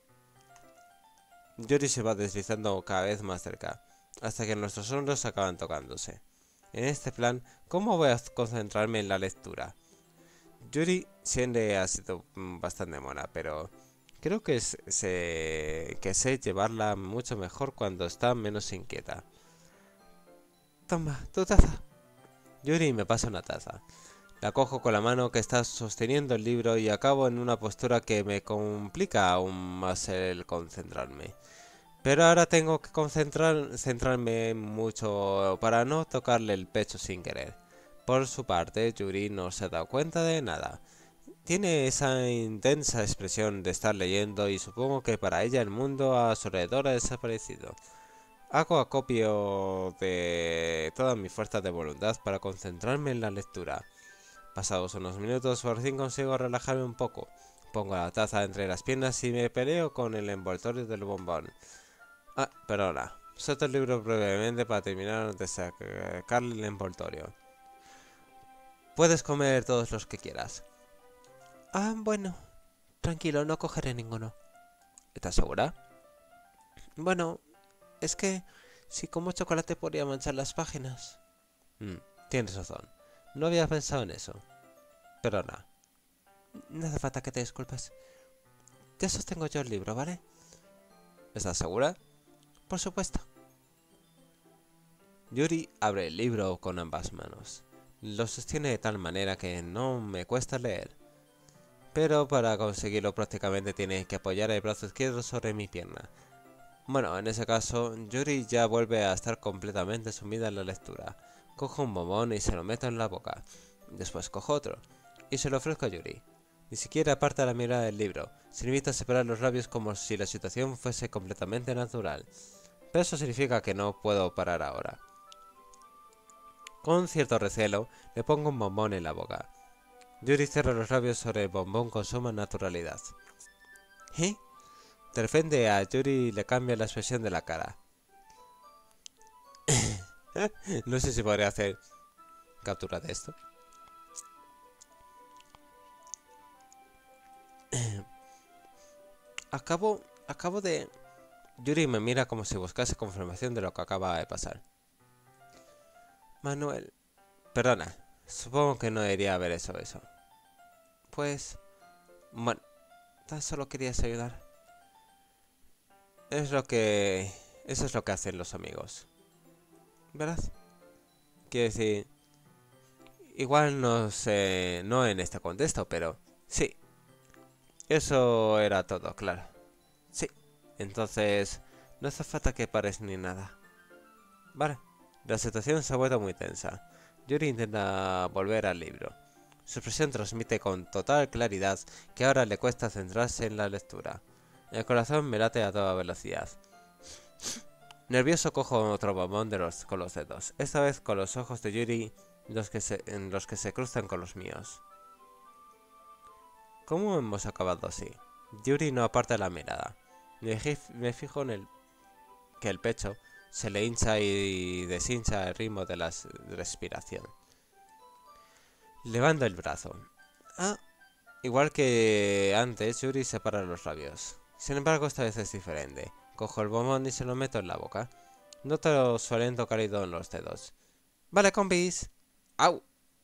Yuri se va deslizando cada vez más cerca, hasta que nuestros hombros acaban tocándose. En este plan, ¿cómo voy a concentrarme en la lectura? Yuri siempre ha sido bastante mona, pero creo que sé llevarla mucho mejor cuando está menos inquieta. Toma, tu taza. Yuri me pasa una taza. La cojo con la mano que está sosteniendo el libro y acabo en una postura que me complica aún más el concentrarme. Pero ahora tengo que centrarme mucho para no tocarle el pecho sin querer. Por su parte, Yuri no se ha dado cuenta de nada. Tiene esa intensa expresión de estar leyendo y supongo que para ella el mundo a su alrededor ha desaparecido. Hago acopio de toda mi fuerza de voluntad para concentrarme en la lectura. Pasados unos minutos, por fin consigo relajarme un poco. Pongo la taza entre las piernas y me peleo con el envoltorio del bombón. Perdona. Suelto el libro brevemente para terminar de sacarle el envoltorio. Puedes comer todos los que quieras. Bueno. Tranquilo, no cogeré ninguno. ¿Estás segura? Bueno, es que si como chocolate podría manchar las páginas. Tienes razón. No había pensado en eso. Perdona. No hace falta que te disculpes. Ya sostengo yo el libro, ¿vale? ¿Estás segura? Por supuesto. Yuri abre el libro con ambas manos. Lo sostiene de tal manera que no me cuesta leer. Pero para conseguirlo prácticamente tiene que apoyar el brazo izquierdo sobre mi pierna. Bueno, en ese caso, Yuri ya vuelve a estar completamente sumida en la lectura. Cojo un bombón y se lo meto en la boca. Después cojo otro y se lo ofrezco a Yuri. Ni siquiera aparta la mirada del libro. Se limita a separar los labios como si la situación fuese completamente natural. Pero eso significa que no puedo parar ahora. Con cierto recelo, le pongo un bombón en la boca. Yuri cierra los labios sobre el bombón con suma naturalidad. ¿Eh? De repente a Yuri le cambia la expresión de la cara. No sé si podría hacer captura de esto. Acabo de... Yuri me mira como si buscase confirmación de lo que acaba de pasar. Manuel... Perdona, supongo que no debería haber hecho eso. Pues... Bueno, tan solo querías ayudar. Eso es lo que hacen los amigos. ¿Verdad? Quiero decir... Igual no sé... No en este contexto, pero... Sí. Eso era todo, claro. Sí. Entonces... No hace falta que pares ni nada. Vale. La situación se ha vuelto muy tensa. Yuri intenta volver al libro. Su expresión transmite con total claridad que ahora le cuesta centrarse en la lectura. El corazón me late a toda velocidad. Nervioso cojo otro bombón con los dedos, esta vez con los ojos de Yuri en los que se cruzan con los míos. ¿Cómo hemos acabado así? Yuri no aparta la mirada. Me fijo en que el pecho se le hincha y deshincha al ritmo de la respiración. Levanto el brazo. Igual que antes, Yuri separa los labios. Sin embargo, esta vez es diferente. Cojo el bombón y se lo meto en la boca. Noto su aliento cálido en los dedos. Vale, compis. ¡Au!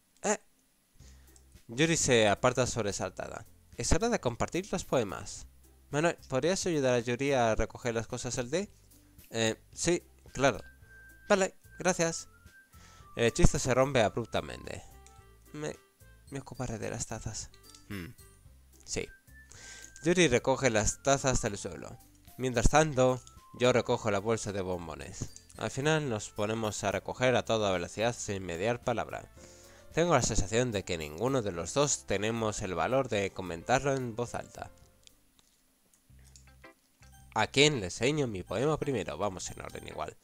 Yuri se aparta sobresaltada. Es hora de compartir los poemas. Manuel, ¿podrías ayudar a Yuri a recoger las cosas del té? Sí, claro. Vale, gracias. El hechizo se rompe abruptamente. Me ocuparé de las tazas. Sí. Yuri recoge las tazas del suelo. Mientras tanto, yo recojo la bolsa de bombones. Al final nos ponemos a recoger a toda velocidad sin mediar palabra. Tengo la sensación de que ninguno de los dos tenemos el valor de comentarlo en voz alta. ¿A quién le enseño mi poema primero? Vamos en orden igual.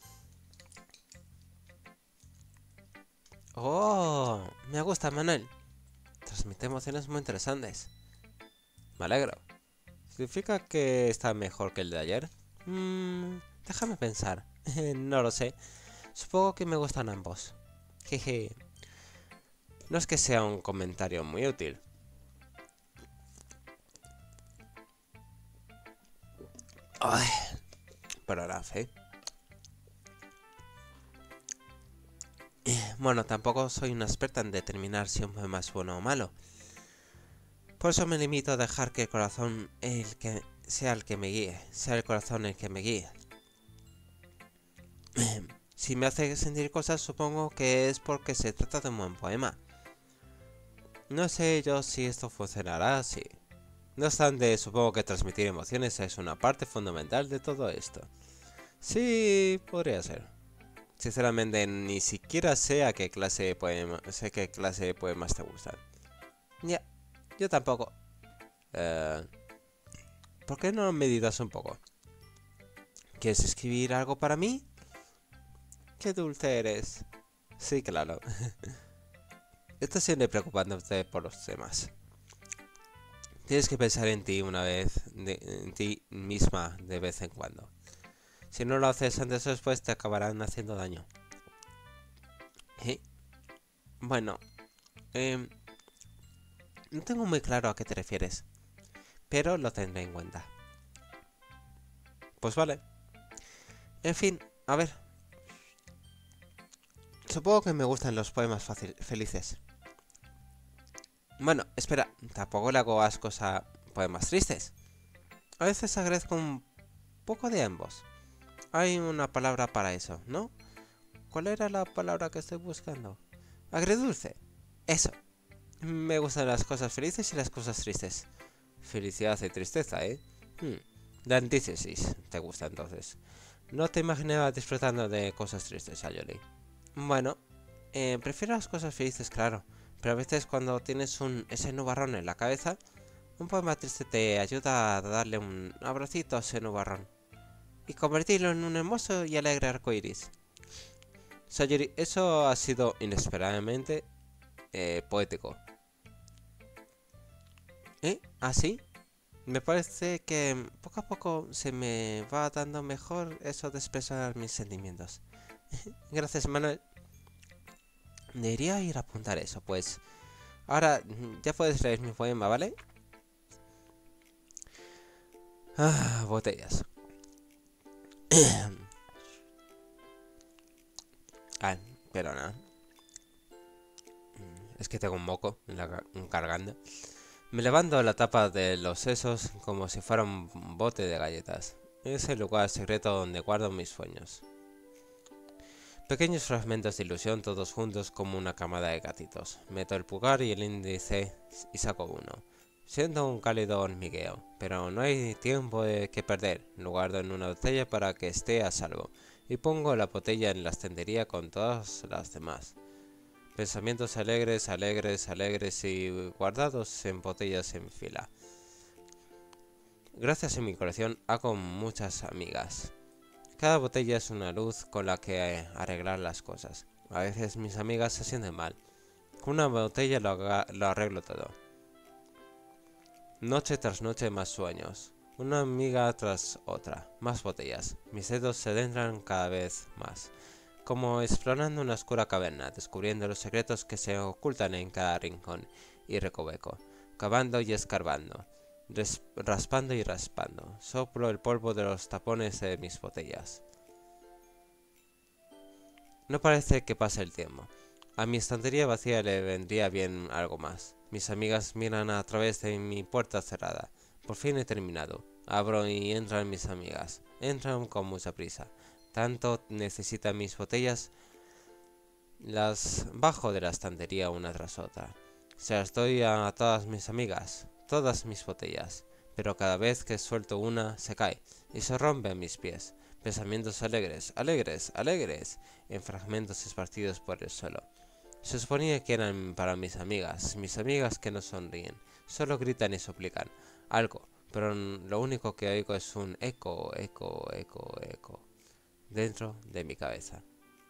¡Oh! Me gusta, Manuel. Transmite emociones muy interesantes. Me alegro. ¿Significa que está mejor que el de ayer? Déjame pensar. No lo sé. Supongo que me gustan ambos. Jeje. No es que sea un comentario muy útil. Ay, perdonad, Bueno, tampoco soy una experta en determinar si un poema es bueno o malo. Por eso me limito a dejar que el corazón sea el que me guíe. Sea el corazón el que me guíe. Si me hace sentir cosas, supongo que es porque se trata de un buen poema. No sé yo si esto funcionará así. No obstante, supongo que transmitir emociones es una parte fundamental de todo esto. Sí, podría ser. Sinceramente, ni siquiera sé qué clase de poemas te gustan. Ya, yo tampoco. ¿Por qué no meditas un poco? ¿Quieres escribir algo para mí? Qué dulce eres. Sí, claro. Estás siempre preocupándote por los demás. Tienes que pensar en ti en ti misma de vez en cuando. Si no lo haces antes o después, te acabarán haciendo daño. Bueno, no tengo muy claro a qué te refieres, pero lo tendré en cuenta. Pues vale. En fin, a ver. Supongo que me gustan los poemas felices. Bueno, espera, tampoco le hago ascos a poemas tristes. A veces agradezco un poco de ambos. Hay una palabra para eso, ¿no? ¿Cuál era la palabra que estoy buscando? Agridulce. Eso. Me gustan las cosas felices y las cosas tristes. Felicidad y tristeza, ¿eh? La antítesis te gusta entonces. No te imaginaba disfrutando de cosas tristes, Ayoli. Bueno, Prefiero las cosas felices, claro. Pero a veces cuando tienes ese nubarrón en la cabeza, un poema triste te ayuda a darle un abracito a ese nubarrón. Y convertirlo en un hermoso y alegre arco iris. Sayori, eso ha sido inesperadamente poético. ¿Ah, sí? Me parece que poco a poco se me va dando mejor eso de expresar mis sentimientos. Gracias, Manuel. Debería ir a apuntar eso, pues. Ahora ya puedes leer mi poema, ¿vale? Ah, botellas. Ah, pero nada. Es que tengo un moco en la garganta. Me levanto la tapa de los sesos como si fuera un bote de galletas. Es el lugar secreto donde guardo mis sueños. Pequeños fragmentos de ilusión todos juntos como una camada de gatitos. Meto el pulgar y el índice y saco uno. Siento un cálido hormigueo, pero no hay tiempo que perder. Lo guardo en una botella para que esté a salvo. Y pongo la botella en la estantería con todas las demás. Pensamientos alegres, alegres, alegres y guardados en botellas en fila. Gracias a mi colección hago muchas amigas. Cada botella es una luz con la que arreglar las cosas. A veces mis amigas se sienten mal. Con una botella lo arreglo todo. Noche tras noche más sueños. Una amiga tras otra. Más botellas. Mis dedos se adentran cada vez más. Como explorando una oscura caverna, descubriendo los secretos que se ocultan en cada rincón y recoveco. Cavando y escarbando. Raspando y raspando. Soplo el polvo de los tapones de mis botellas. No parece que pase el tiempo. A mi estantería vacía le vendría bien algo más. Mis amigas miran a través de mi puerta cerrada. Por fin he terminado. Abro y entran mis amigas. Entran con mucha prisa. Tanto necesitan mis botellas. Las bajo de la estantería una tras otra. Se las doy a todas mis amigas. Todas mis botellas. Pero cada vez que suelto una se cae y se rompe a mis pies. Pensamientos alegres, alegres, alegres, en fragmentos esparcidos por el suelo. Se suponía que eran para mis amigas que no sonríen, solo gritan y suplican algo, pero lo único que oigo es un eco, eco, eco, eco, dentro de mi cabeza.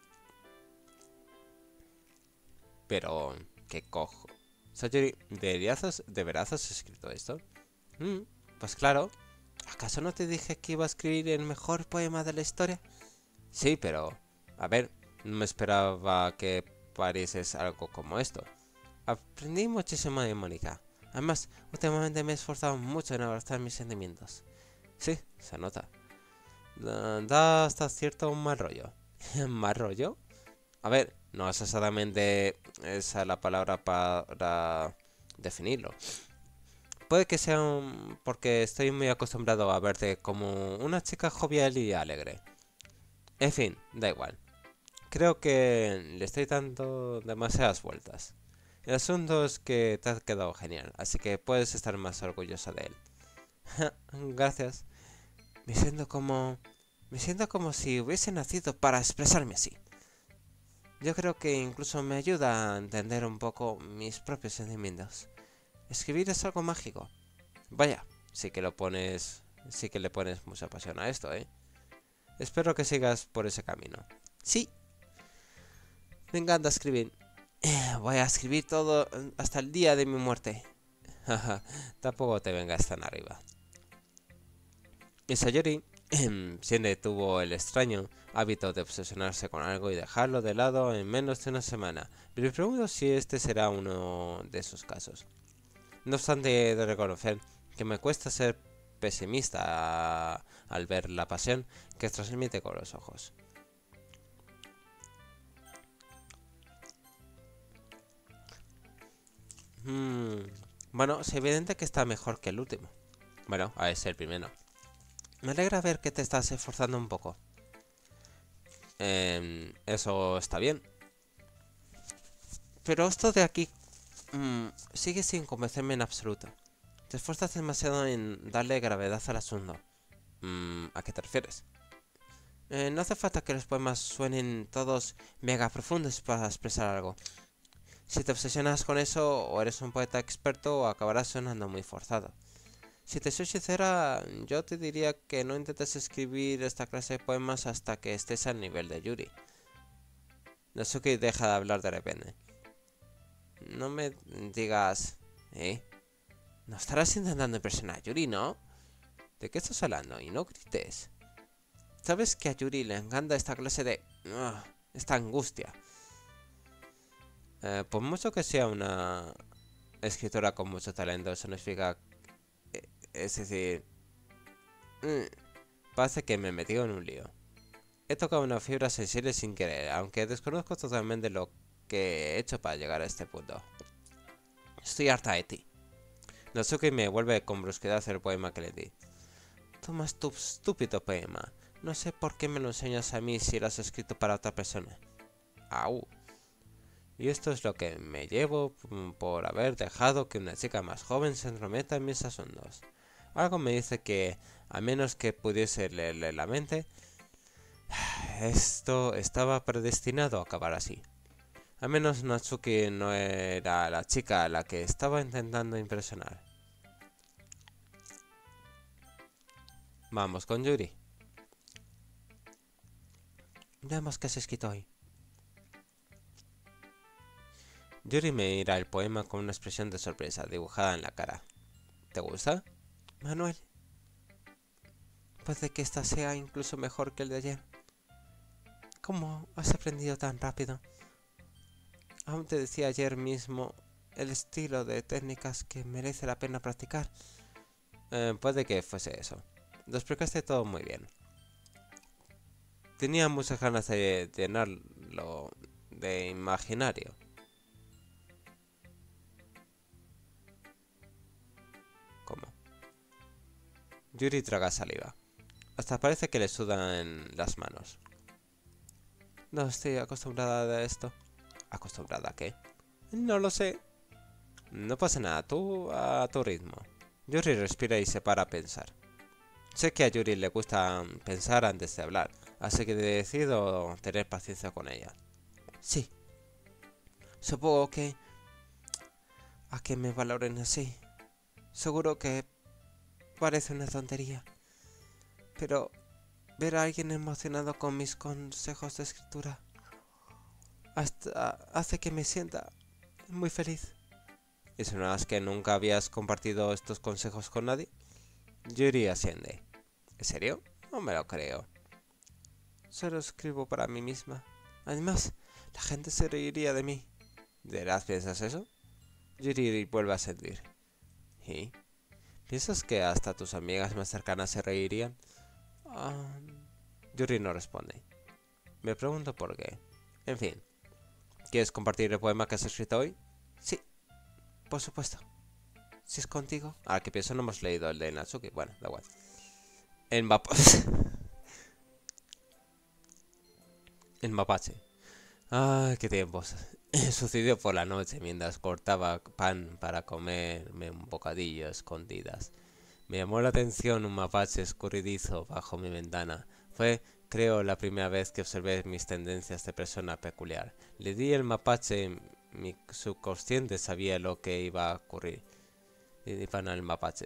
Pero, ¿qué cojo? Sayori, ¿de verdad has escrito esto? Pues claro. ¿Acaso no te dije que iba a escribir el mejor poema de la historia? Sí, pero... A ver, no me esperaba que pareces algo como esto. Aprendí muchísimo de Mónica. Además, últimamente me he esforzado mucho en abrazar mis sentimientos. Sí, se nota. Da hasta cierto mal rollo. ¿Mal rollo? A ver, no es exactamente esa la palabra para definirlo. Puede que sea porque estoy muy acostumbrado a verte como una chica jovial y alegre. En fin, da igual. Creo que le estoy dando demasiadas vueltas. El asunto es que te ha quedado genial, así que puedes estar más orgullosa de él. Gracias. Me siento como... Me siento como si hubiese nacido para expresarme así. Yo creo que incluso me ayuda a entender un poco mis propios sentimientos. Escribir es algo mágico. Vaya, sí que le pones mucha pasión a esto, ¿eh? Espero que sigas por ese camino. Sí, me encanta escribir. Voy a escribir todo hasta el día de mi muerte. Jaja, tampoco te vengas tan arriba. Y Sayori siempre tuvo el extraño hábito de obsesionarse con algo y dejarlo de lado en menos de una semana. Pero me pregunto si este será uno de esos casos. No obstante, he de reconocer que me cuesta ser pesimista al ver la pasión que transmite con los ojos. Bueno, es evidente que está mejor que el último. Bueno, a ese el primero. Me alegra ver que te estás esforzando un poco. Eso está bien. Pero esto de aquí sigue sin convencerme en absoluto. Te esfuerzas demasiado en darle gravedad al asunto. ¿A qué te refieres? No hace falta que los poemas suenen todos mega profundos para expresar algo. Si te obsesionas con eso, o eres un poeta experto o acabarás sonando muy forzado. Si te soy sincera, yo te diría que no intentes escribir esta clase de poemas hasta que estés al nivel de Yuri. Natsuki deja de hablar de repente. No me digas... ¿Eh? No estarás intentando impresionar a Yuri, ¿no? ¿De qué estás hablando? Y no grites. ¿Sabes que a Yuri le encanta esta clase de... esta angustia? Por mucho que sea una escritora con mucho talento, eso no significa... es decir... parece que me he metido en un lío. He tocado una fibra sensible sin querer, aunque desconozco totalmente lo que he hecho para llegar a este punto. Estoy harta de ti. Natsuki me vuelve con brusquedad el poema que le di. Toma tu estúpido poema. No sé por qué me lo enseñas a mí si lo has escrito para otra persona. Au. Y esto es lo que me llevo por haber dejado que una chica más joven se entrometa en mis asuntos. Algo me dice que, a menos que pudiese leerle la mente, esto estaba predestinado a acabar así. Al menos Natsuki no era la chica a la que estaba intentando impresionar. Vamos con Yuri. Veamos qué has escrito hoy. Yuri me mira el poema con una expresión de sorpresa dibujada en la cara. ¿Te gusta? Manuel, puede que esta sea incluso mejor que el de ayer. ¿Cómo has aprendido tan rápido? Aún te decía ayer mismo el estilo de técnicas que merece la pena practicar. Puede que fuese eso. Lo explicaste todo muy bien. Tenía muchas ganas de llenarlo de imaginario. ¿Cómo? Yuri traga saliva. Hasta parece que le sudan las manos. No estoy acostumbrada a esto. ¿Acostumbrada a qué? No lo sé. No pasa nada, tú a tu ritmo. Yuri respira y se para a pensar. Sé que a Yuri le gusta pensar antes de hablar, así que decido tener paciencia con ella. Sí, supongo que... a que me valoren así. Seguro que parece una tontería. Pero ver a alguien emocionado con mis consejos de escritura hasta hace que me sienta muy feliz. ¿Y sonabas que nunca habías compartido estos consejos con nadie? Yuri asiente. ¿En serio? No me lo creo. Solo escribo para mí misma. Además, la gente se reiría de mí. ¿De verdad piensas eso? Yuri vuelve a sentir. ¿Y? ¿Piensas que hasta tus amigas más cercanas se reirían? Ah... Yuri no responde. Me pregunto por qué. En fin. ¿Quieres compartir el poema que has escrito hoy? Sí, por supuesto. Si es contigo. Ahora que pienso, no hemos leído el de Natsuki. Bueno, da igual. El mapache. El mapache. Ay, qué tiempos. Sucedió por la noche mientras cortaba pan para comerme un bocadillo a escondidas. Me llamó la atención un mapache escurridizo bajo mi ventana. Fue, creo, la primera vez que observé mis tendencias de persona peculiar. Le di el mapache, mi subconsciente sabía lo que iba a ocurrir. Le di pan al mapache.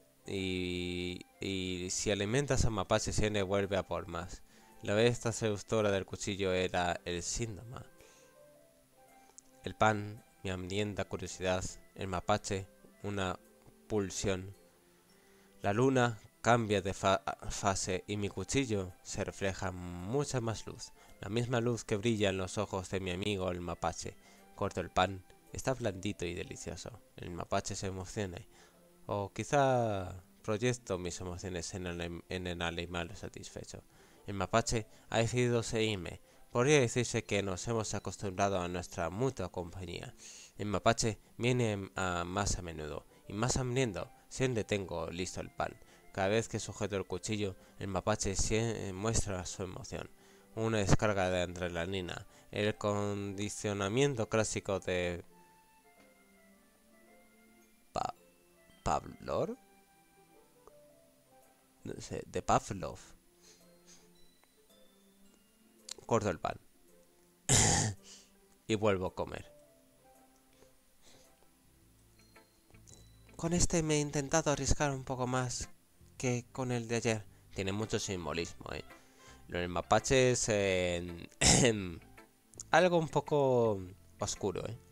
Y si alimentas a mapache siempre vuelve a por más. La bestia seductora del cuchillo era el síntoma. El pan, mi hambrienta curiosidad, el mapache, una pulsión. La luna cambia de fase y mi cuchillo se refleja mucha más luz. La misma luz que brilla en los ojos de mi amigo el mapache. Corto el pan, está blandito y delicioso. El mapache se emociona. O quizá proyecto mis emociones en el animal satisfecho. El mapache ha decidido seguirme. Podría decirse que nos hemos acostumbrado a nuestra mutua compañía. El mapache viene más a menudo y más hambriento. Siempre tengo listo el pan. Cada vez que sujeto el cuchillo, el mapache muestra su emoción. Una descarga de adrenalina. El condicionamiento clásico de Pavlov. No sé, de Pavlov. corto el pan y vuelvo a comer. Con este me he intentado arriesgar un poco más que con el de ayer. Tiene mucho simbolismo, ¿eh? Lo del mapache es algo un poco oscuro, ¿eh?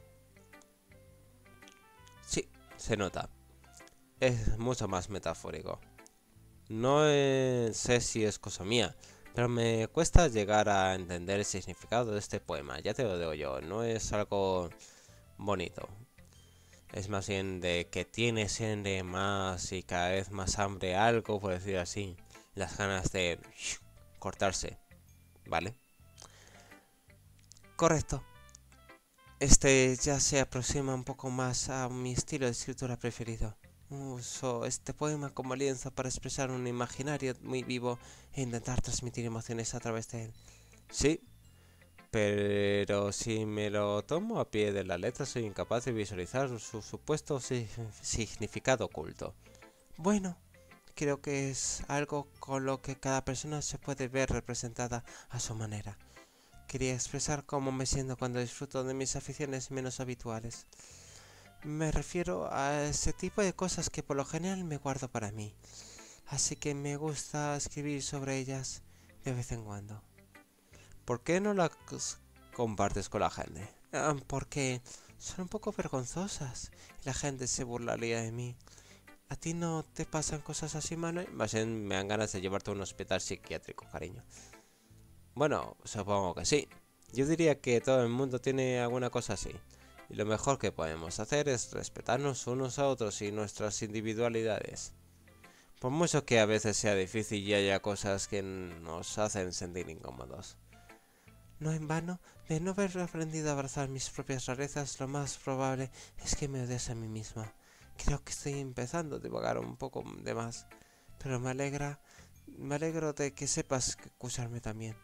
Sí, se nota. Es mucho más metafórico. No sé si es cosa mía, pero me cuesta llegar a entender el significado de este poema. Ya te lo digo yo, no es algo bonito. Es más bien de que tiene siempre más y cada vez más hambre, algo por decir así. Las ganas de cortarse, ¿vale? Correcto. Este ya se aproxima un poco más a mi estilo de escritura preferido. Uso este poema como lienzo para expresar un imaginario muy vivo e intentar transmitir emociones a través de él. Sí, pero si me lo tomo a pie de la letra soy incapaz de visualizar su supuesto significado oculto. Bueno, creo que es algo con lo que cada persona se puede ver representada a su manera. Quería expresar cómo me siento cuando disfruto de mis aficiones menos habituales. Me refiero a ese tipo de cosas que por lo general me guardo para mí, así que me gusta escribir sobre ellas de vez en cuando. ¿Por qué no las compartes con la gente? Porque son un poco vergonzosas y la gente se burlaría de mí. ¿A ti no te pasan cosas así, Manuel? Más bien me dan ganas de llevarte a un hospital psiquiátrico, cariño. Bueno, supongo que sí. Yo diría que todo el mundo tiene alguna cosa así. Y lo mejor que podemos hacer es respetarnos unos a otros y nuestras individualidades. Por mucho que a veces sea difícil y haya cosas que nos hacen sentir incómodos. No en vano, de no haber aprendido a abrazar mis propias rarezas, lo más probable es que me odies a mí misma. Creo que estoy empezando a divagar un poco de más, pero me alegro de que sepas escucharme también.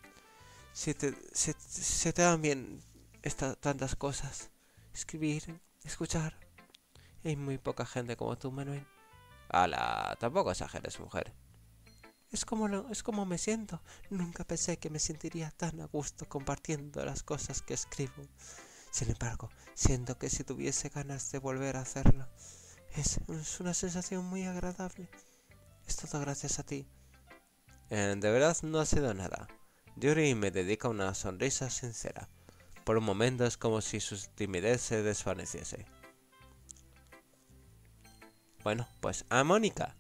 Se te dan bien tantas cosas. Escribir, escuchar. Hay muy poca gente como tú, Manuel. Ala, tampoco exageres, mujer. Es como me siento. Nunca pensé que me sentiría tan a gusto compartiendo las cosas que escribo. Sin embargo, siento que si tuviese ganas de volver a hacerlo, es una sensación muy agradable. Es todo gracias a ti. De verdad no ha sido nada. Yuri me dedica una sonrisa sincera. Por un momento es como si su timidez se desvaneciese. Bueno, pues a Mónica.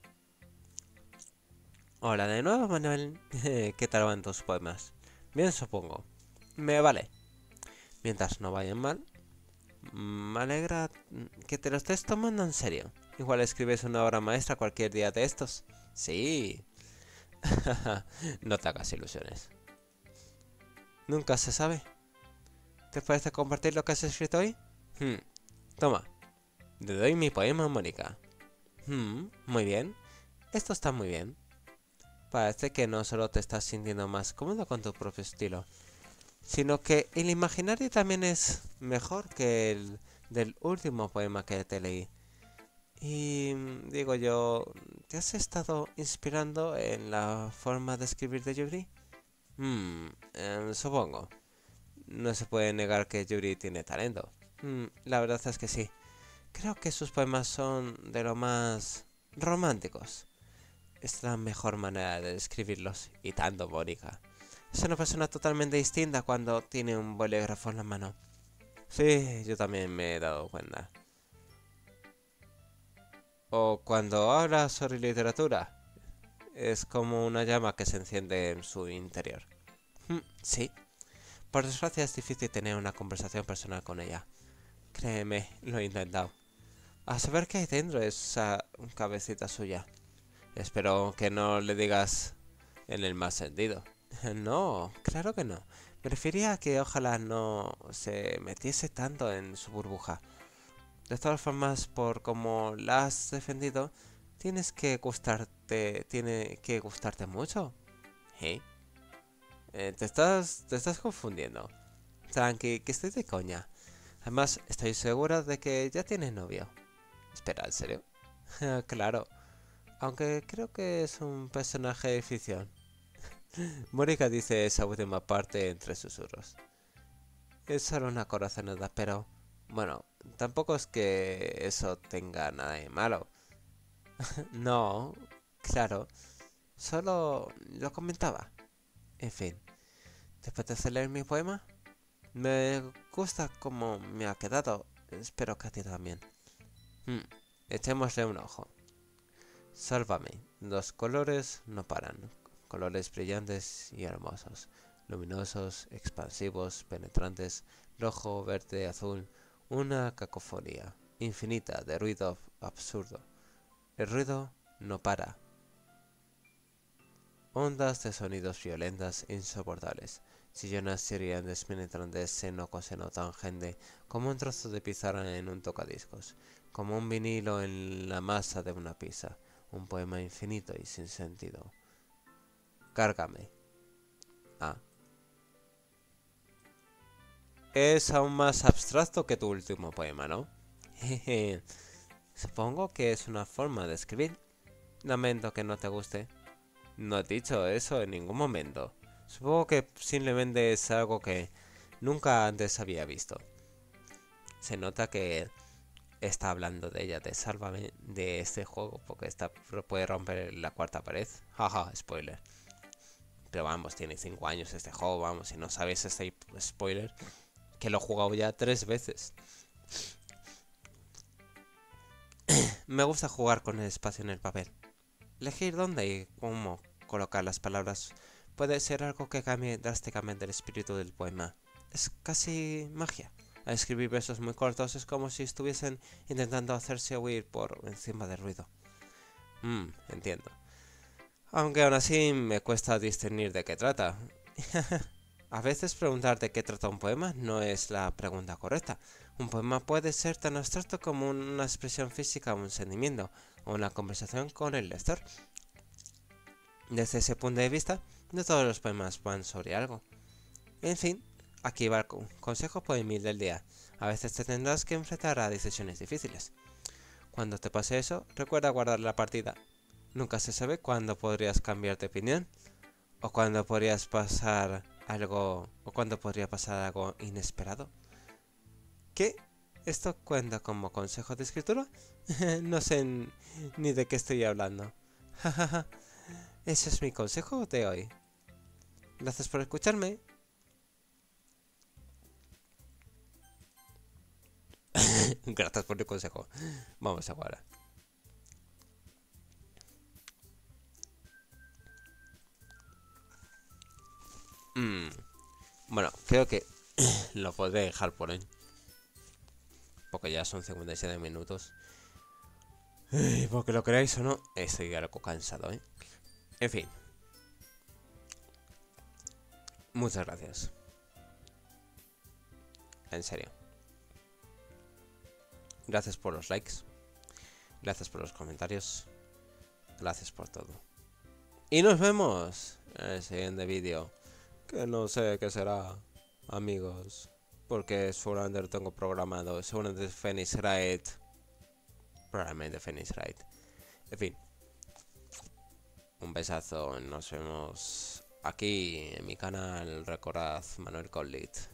Hola de nuevo, Manuel. ¿Qué tal van tus poemas? Bien, supongo. Me vale. Mientras no vayan mal. Me alegra que te lo estés tomando en serio. Igual escribes una obra maestra cualquier día de estos. Sí. No te hagas ilusiones. Nunca se sabe. ¿Te parece compartir lo que has escrito hoy? Toma. Te doy mi poema a Mónica. Muy bien. Esto está muy bien. Parece que no solo te estás sintiendo más cómodo con tu propio estilo, sino que el imaginario también es mejor que el del último poema que te leí. Y digo yo, ¿te has estado inspirando en la forma de escribir de Yuri? Supongo. No se puede negar que Yuri tiene talento. La verdad es que sí. Creo que sus poemas son de lo más románticos. Es la mejor manera de describirlos. Y tanto, Mónica. Es una persona totalmente distinta cuando tiene un bolígrafo en la mano. Sí, yo también me he dado cuenta. O cuando habla sobre literatura. Es como una llama que se enciende en su interior. Sí. Por desgracia es difícil tener una conversación personal con ella. Créeme, lo he intentado. A saber qué hay dentro de esa cabecita suya. Espero que no le digas en el mal sentido. No, claro que no. Me refería a que ojalá no se metiese tanto en su burbuja. De todas formas, por como la has defendido, tiene que gustarte mucho. ¿Eh? Te estás confundiendo. Tranqui, que estoy de coña. Además, estoy segura de que ya tienes novio. Espera, ¿en serio? Claro. Aunque creo que es un personaje de ficción. Mónica dice esa última parte entre susurros. Es solo una corazonada, pero... Bueno, tampoco es que eso tenga nada de malo. No, claro, solo lo comentaba. En fin, después de leer mi poema, me gusta cómo me ha quedado. Espero que a ti también. Hmm, echémosle un ojo. Sálvame. Los colores no paran. Colores brillantes y hermosos. Luminosos, expansivos, penetrantes. Rojo, verde, azul. Una cacofonía infinita de ruido absurdo. El ruido no para. Ondas de sonidos violentas e insoportables. Chillonas chirriantes penetrantes seno con seno tangente, como un trozo de pizarra en un tocadiscos, como un vinilo en la masa de una pizza, un poema infinito y sin sentido. Cárgame. Ah. Es aún más abstracto que tu último poema, ¿no? Jeje. Supongo que es una forma de escribir. Lamento que no te guste. No he dicho eso en ningún momento. Supongo que simplemente es algo que nunca antes había visto. Se nota que está hablando de ella, de Sálvame, de este juego, porque puede romper la cuarta pared. Jaja, spoiler. Pero vamos, tiene 5 años este juego, vamos, si no sabes este spoiler, que lo he jugado ya 3 veces. Me gusta jugar con el espacio en el papel. Elegir dónde y cómo colocar las palabras puede ser algo que cambie drásticamente el espíritu del poema. Es casi magia. Al escribir versos muy cortos es como si estuviesen intentando hacerse oír por encima del ruido. Entiendo. Aunque aún así me cuesta discernir de qué trata. A veces preguntar de qué trata un poema no es la pregunta correcta. Un poema puede ser tan abstracto como una expresión física o un sentimiento, o una conversación con el lector. Desde ese punto de vista, no todos los poemas van sobre algo. En fin, aquí va el consejo poemil del día. A veces te tendrás que enfrentar a decisiones difíciles. Cuando te pase eso, recuerda guardar la partida. Nunca se sabe cuándo podrías cambiar de opinión, o cuándo podrías pasar algo, o cuándo podría pasar algo inesperado. ¿Qué? ¿Esto cuenta como consejo de escritura? No sé ni de qué estoy hablando. Ese es mi consejo de hoy. Gracias por escucharme. Gracias por el consejo. Vamos ahora. Bueno, creo que lo podré dejar por hoy. Porque ya son 57 minutos. Porque lo queráis o no, estoy algo cansado, ¿eh? En fin. Muchas gracias. En serio. Gracias por los likes. Gracias por los comentarios. Gracias por todo. Y nos vemos en el siguiente vídeo. Que no sé qué será, amigos. Porque seguramente lo tengo programado. Seguramente Phoenix Wright. Probablemente Phoenix Wright. En fin. Un besazo. Nos vemos aquí en mi canal. Recordad Manuel Collit.